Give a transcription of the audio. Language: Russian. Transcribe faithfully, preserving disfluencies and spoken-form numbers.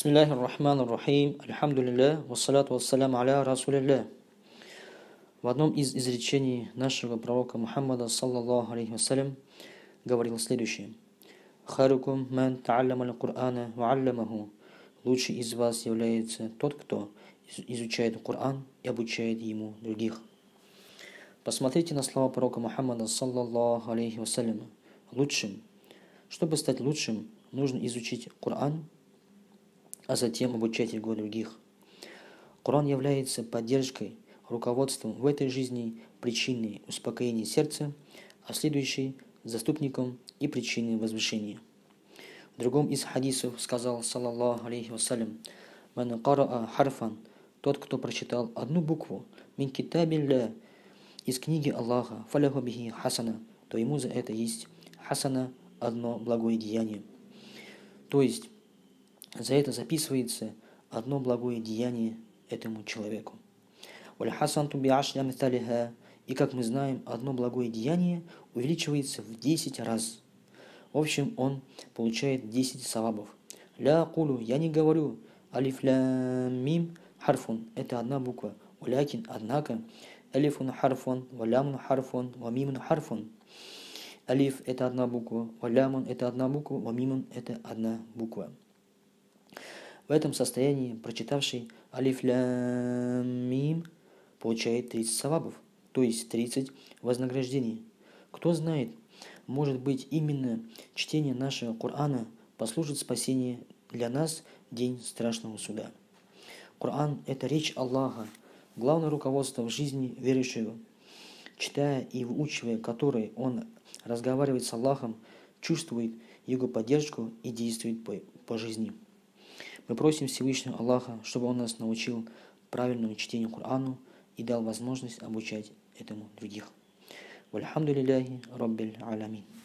Бисмиллахи р-Рахмани р-Рахим, альхамдулилля, вассаляту вассаляму аля расулилля. В одном из изречений нашего пророка Мухаммада, саллаллаху алейхи вассалям, говорил следующее. Харукум ман та'аллама аль-Кур'ана ва аллямаху. Лучший из вас является тот, кто изучает Коран и обучает ему других. Посмотрите на слова пророка Мухаммада, саллаллаху алейхи вассалям. Лучшим. Чтобы стать лучшим, нужно изучить Коран, а затем обучать его других. Коран является поддержкой, руководством в этой жизни, причиной успокоения сердца, а следующей – заступником и причиной возвышения. В другом из хадисов сказал, саллаллаху алейхи вассалям, «Ман караа харфан» – тот, кто прочитал одну букву, «Мин китабилля» – из книги Аллаха, «Фаляху бихи хасана», то ему за это есть хасана – одно благое деяние. То есть, за это записывается одно благое деяние этому человеку. И, как мы знаем, одно благое деяние увеличивается в десять раз. В общем, он получает десять савабов. Ля кулу, я не говорю, алиф лям мим харфун, это одна буква. Улякин, однако, алифун харфун, валямун харфун, вамимун харфун. Алиф – это одна буква, валямун – это одна буква, вамимун – это одна буква. В этом состоянии прочитавший алиф лям мим получает тридцать савабов, то есть тридцать вознаграждений. Кто знает, может быть, именно чтение нашего Корана послужит спасение для нас в день страшного суда. Коран – это речь Аллаха, главное руководство в жизни верующего. Читая и выучивая который он разговаривает с Аллахом, чувствует его поддержку и действует по, по жизни. Мы просим Всевышнего Аллаха, чтобы Он нас научил правильному чтению Корану и дал возможность обучать этому других. Вальхамдулилляхи Раббил Алямин.